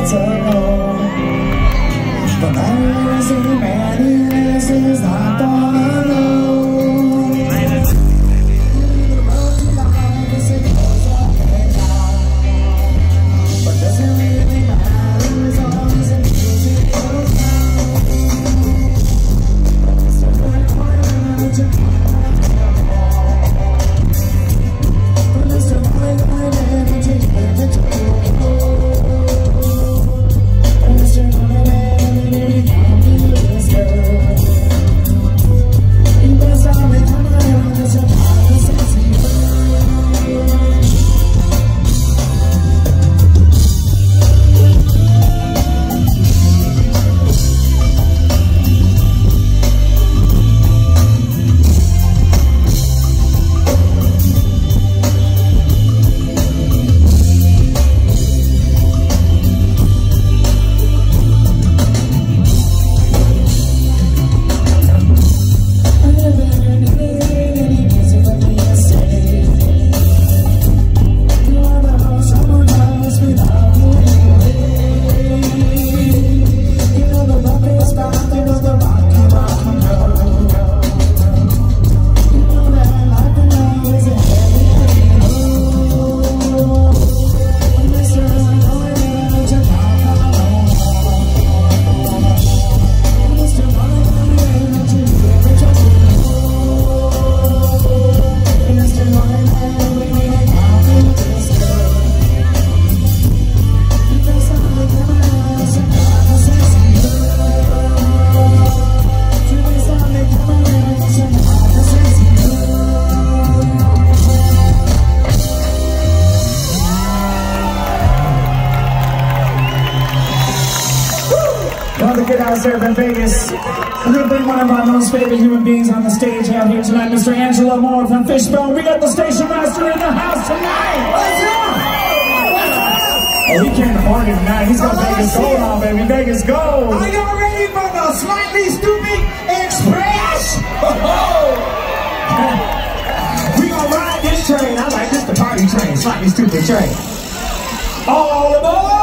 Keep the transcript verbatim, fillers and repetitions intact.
to know. The man is in man is, is not gonna know. But doesn't really matter as long as the music goes down. It's a good point to but it's a good point to give it to you. It's a good point to give it to you. Because I'll be coming around as a part of sexy. One of the good house there in Vegas. We're going to bring one of our most favorite human beings on the stage out here tonight, Mister Angelo Moore from Fishbone. We got the station master in the house tonight. What's up? What's up? Oh, he came to party tonight. He's got oh, Vegas gold on, baby. Vegas gold. Are y'all ready for the Slightly Stupid Express? We gonna ride this train. I like this, the party train. Slightly Stupid train. All aboard!